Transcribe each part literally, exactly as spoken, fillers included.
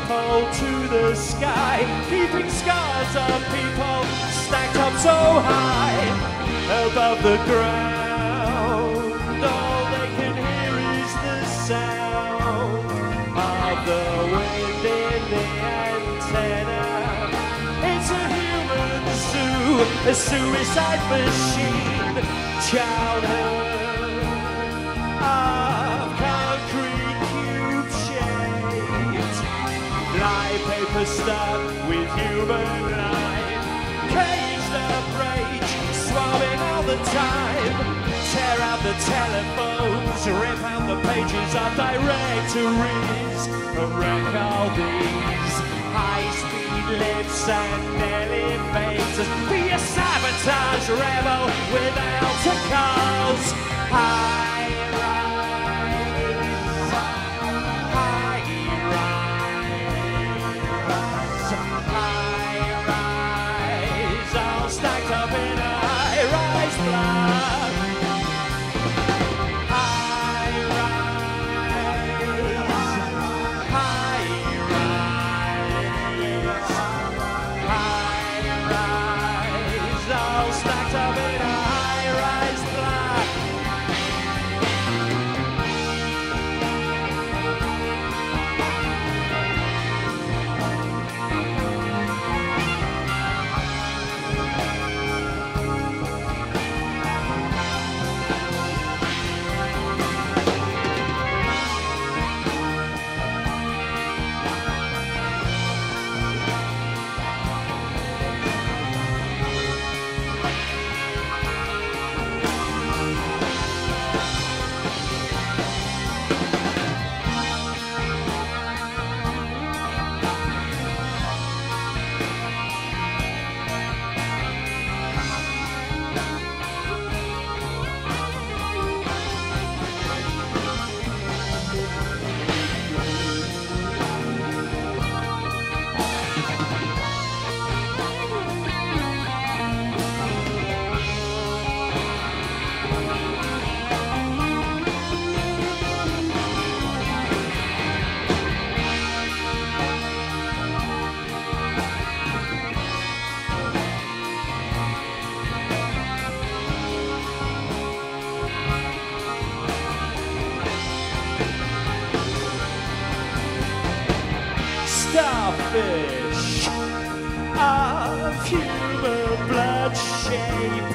pole to the sky, keeping scars of people stacked up so high above the ground. All they can hear is the sound of the wind in the antenna. It's a human zoo, a suicide machine. Childhood of concrete cube shaped, live paper stuck with human life, caged up rage, swarming all the time. Tear out the telephones, rip out the pages of directories, and wreck all these high-speed lifts and elevators. Be a sabotage rebel without a cause. High rise, high rise, high rise, all stacked up in a high-rise block. High rise, high rise, high rise, all stacked up in a high-rise block. Starfish of human blood shape,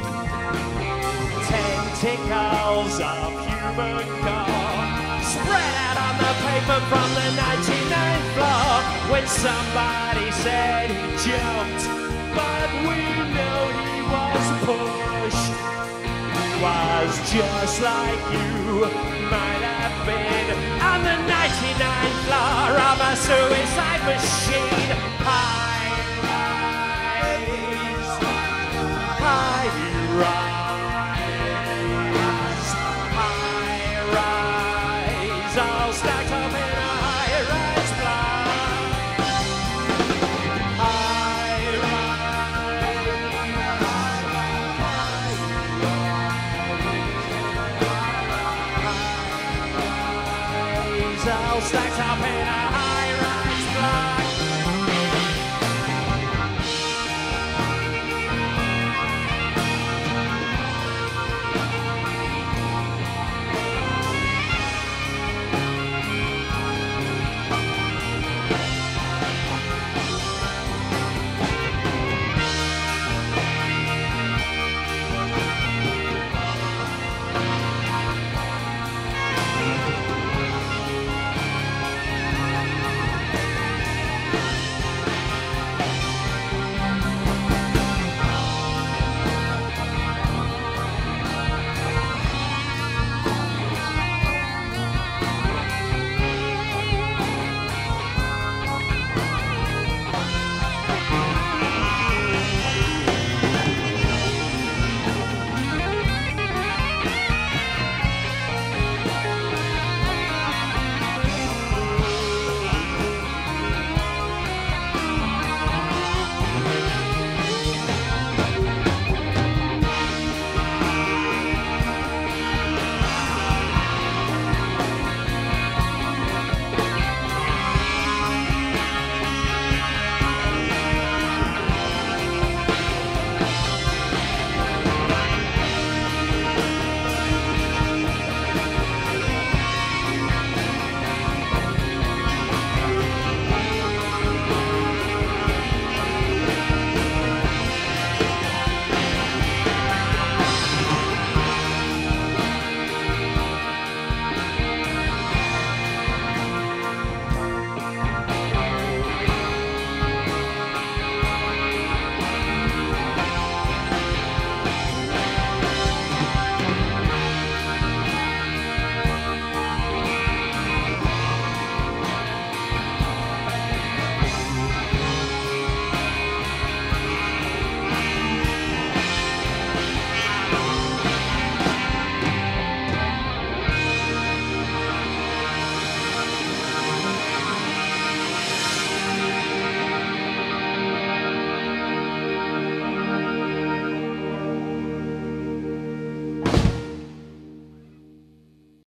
tentacles of human gore, spread out on the paper from the ninety-ninth floor. When somebody said he jumped, but we know he was pushed. He was just like you might have been on the ninety-ninth floor of a suicide machine.